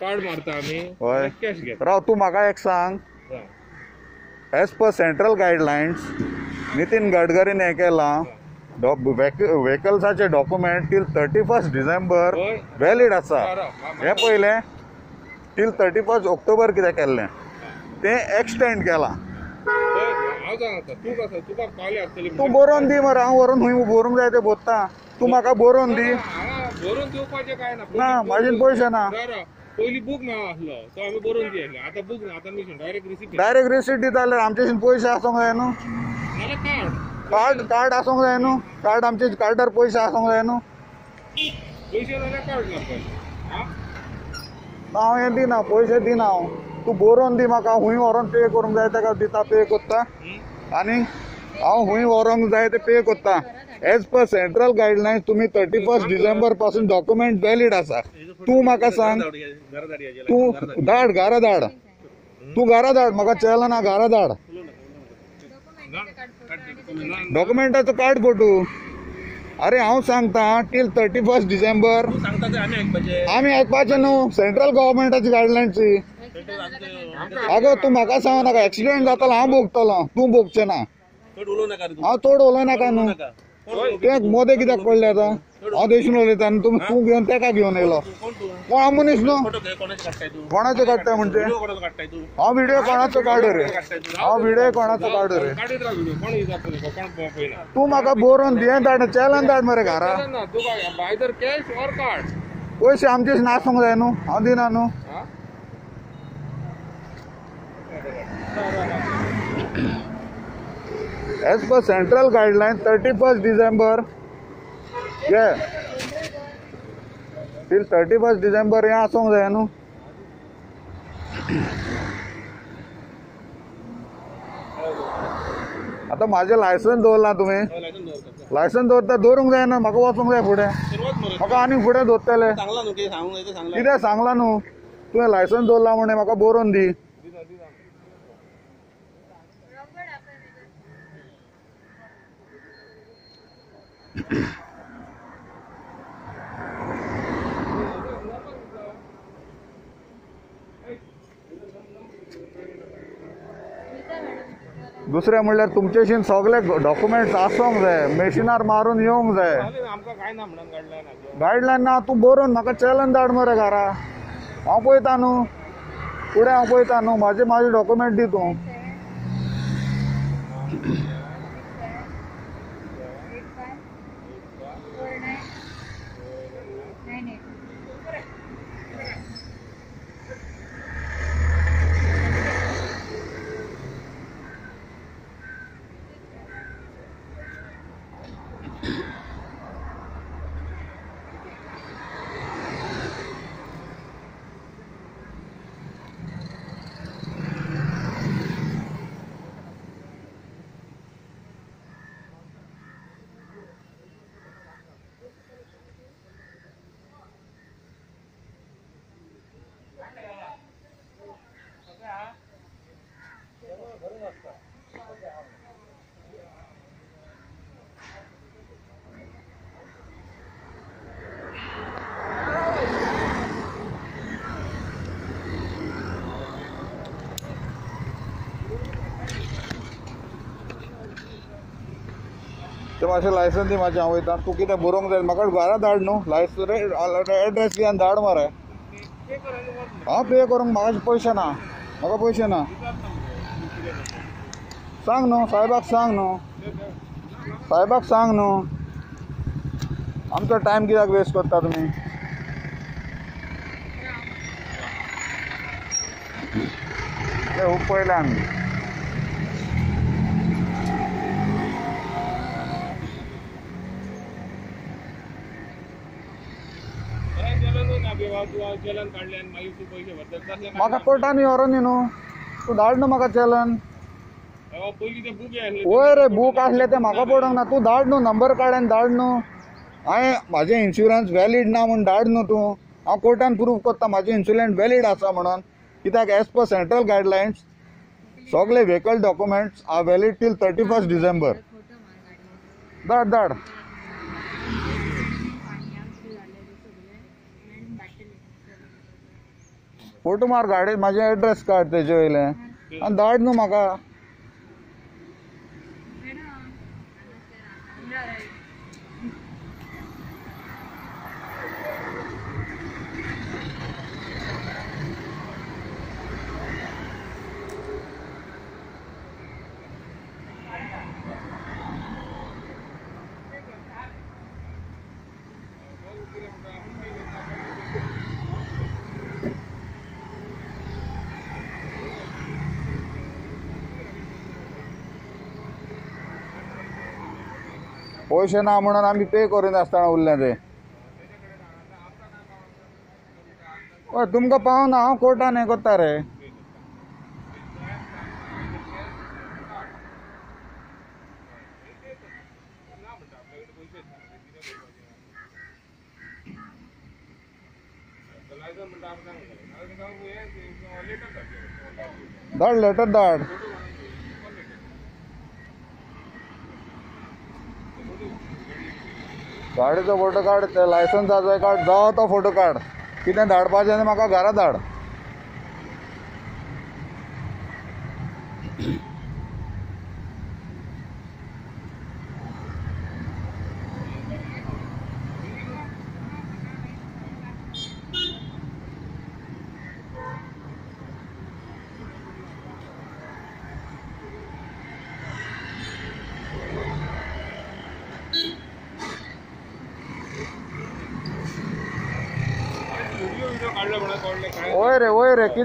Card मारता आम्ही होय कॅश घेता राव तू म्हाका एक सांग as per central guidelines Nitin गडकरीन हें केलां व्हेकल्साचे डॉक्युमेंट टील 31 डिसेंबर वॅलीड आसा हें पयलें टील 31 ऑक्टोबर कितें केल्लें तें एक्सटेंड केलां हांव सांगता तूं कसो तुका कॉल आसतली तूं बरोवन दी मरे हांव व्हरून खंय बरोवंक जाय तें बरोवता तूं म्हाका बरोवन दी बरोवन दिवपाचें काय ना म्हाजेन पयशे ना पयलीं बूक मेळ्ळो आसलो तो आमी बरोवन दियले आतां बूक ना आतां मिशन डायरेक्ट रिसीप्ट डायरेक्ट रिसीट दिता जाल्यार आमचेशीन पयशे आसूंक जाय न्हू नाल्यार कार्ड कार्ड आसूंक जाय न्हू कार्ड आमचे कार्डार पयशे आसूंक जाय न्हू पयशे जाल्यार कार्ड करपाचें हांव हें दिना पयशे दिना हांव तूं बरोवन दी म्हाका हूंय व्हरोन पे करूंक जाय तेका दिता पे कोत्ता आनी हांव हूंय व्हरोंक जाय ते पे कोत्ता एज पर सेंट्रल गायडलायन्स तुमी 31 डिसेंबर पासून डॉक्युमेंट वॅलीड आसा तूं म्हाका सांग तूं धाड घरा धाड तूं घरा धाड म्हाका चलना घरा धाड डॉक्युमेंटाचो कार्ड फोटो अरे हांव सांगता टील 31 डिसेंबर आमी आयकपाचें न्हू सेंट्रल गव्हर्मेंटाची गायडलायन्सची आगो तूं म्हाका सांग नाका एक्सिडेंट जातालो हांव भोगतलो तूं भोगचें ना हांव चड उलोय नाका न्हू तें मोदे कित्याक पडलें आतां हांव देशून उलयता आनी तूं घेवन तेका घेवन येयलो कोण हांव मनीस न्हू कोणाचें काडटाय म्हणजे हांव व्हिडियो कोणाचो काडू रे हांव व्हिडियो कोणाचो काडू रे तूं म्हाका बरोवन दी धाड चॅलन धाड मरे घरा पयशे आमचेच नासूंक जाय न्हू हांव दिना न्हू as per central guideline 31 December ये टील 31 डिसेंबर हें आसूंक जाय न्हू आतां म्हाजें लायसन्स दवरलां तुमी लायसन्स दवरता दवरूंक जायना म्हाका वचूंक जाय फुडें म्हाका आनीक फुडें दवरतले कितें सांगलां न्हू तुवें लायसन्स दवरला म्हणे म्हाका बरोवन दी दुसरें म्हणल्यार तुमचेशीन सगळे डॉक्युमेंट्स आसूंक जाय मेशिनार मारून येवंक जाय गायडलायन ना तूं बरोवन म्हाका चॅलन धाड मरे घरा हांव पळयता न्हू फुडें हांव पळयता न्हू म्हाजे डॉक्युमेंट दी तूं ते मातशें लायसन्स दी म्हाजें हांव वयता तूं कितें बरोवंक जाय म्हाका घरा धाड न्हू लायसन्स एड्रेस दी आनी धाड मरे हांव पे करूंक म्हाका पयशे ना म्हाका पयशे ना सांग न्हू साहेबाक सांग न्हू आमचो टायम कित्याक वेस्ट करता तुमी ते खूब पयले आमी म्हाका कोर्टान व्हरोन न्ही न्हू तूं धाड न्हू म्हाका चलन वय रे बूक आसले ते म्हाका पडोंक ना तूं धाड न्हू नंबर काड आनी धाड न्हू हांवें म्हाजें इन्शुरन्स वॅलीड ना म्हूण धाड न्हू तूं हांव कोर्टान प्रूव करता म्हाजें इन्शुरन्स वॅलीड आसा म्हणून कित्याक एज पर सेंट्रल गायडलायन्स सगळे vehicle documents are valid till 31 December धाड धाड फोटो मार गाडी माझे एड्रेस काड तेजे वयले आनी धाड न्हू म्हाका. पैसे ना म्हणून आम्ही पे करून आसतना उरलें ते. हय तुमकां पावना हांव कोर्टान हें करता रे. धाड लेटर धाड. गाडीचो फोटो काड, ते लायसन्साचो काड, जावं तो फोटो काड. कितें धाडपाचें आनी म्हाका घरा धाड. व्हिडिओ काढलं म्हणा, वय रे